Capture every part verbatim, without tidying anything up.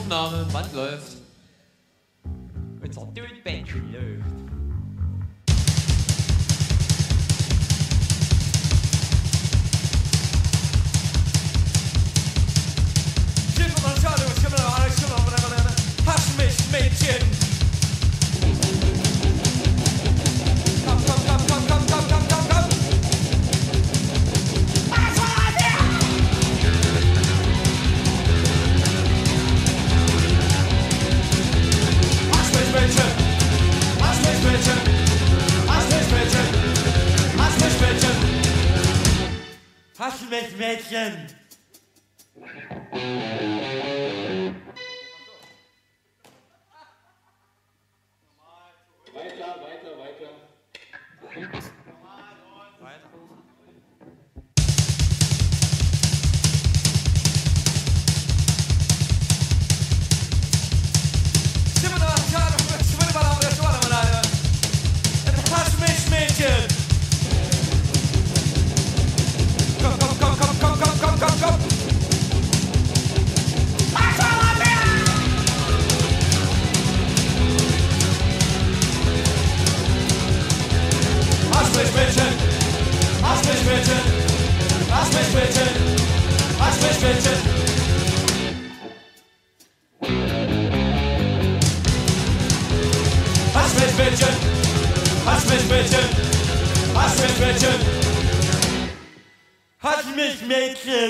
Aufnahme, Band läuft. Unser Tonbändchen läuft. Hasch mich, Mädchen! Komm, komm, komm, komm, komm, komm, komm, komm, komm! Hasch mich, Mädchen! Hasch mich, Mädchen! Hasch mich, Mädchen! Hasch mich, Mädchen! Hasch mich, Mädchen! Weiter, weiter, weiter. Hasch mich, Mädchen! Komm, komm, komm, komm, komm, komm, komm, komm, komm! Hasch mich, Mädchen! Hasch mich, Mädchen! Hasch mich, Mädchen! Hasch mich, Mädchen! Hasch mich, Mädchen! Hasch mich, Mädchen! Hasch mich, Mädchen! Hasch mich, Mädchen!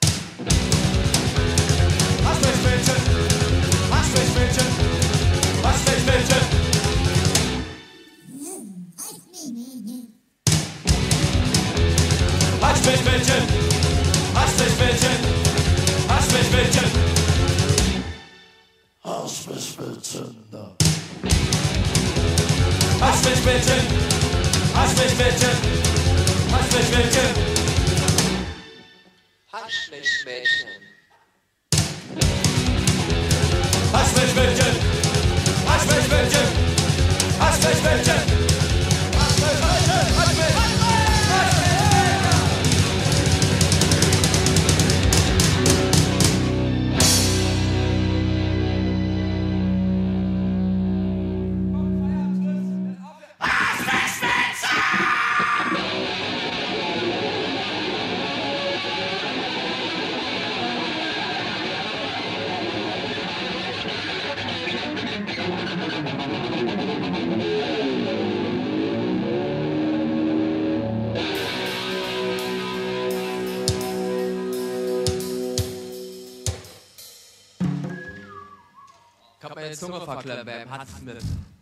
Hasch mich, Mädchen! Hasch mich, Mädchen! Hasch mich, Mädchen! Hasch mich, Mädchen! Hasch mich, Mädchen! Hasch mich, Mädchen! Hasch mich, Mädchen. Hasch mich, Mädchen! Hasch mich, Mädchen! Hasch mich, Mädchen! Hasch mich, Mädchen. Hasch mich, Mädchen! Hasch mich, Mädchen! Hasch mich, Mädchen! Hasch mich, Mädchen! Hasch mich! Ich hab meine Zunge verklemmt beim Hatzmit.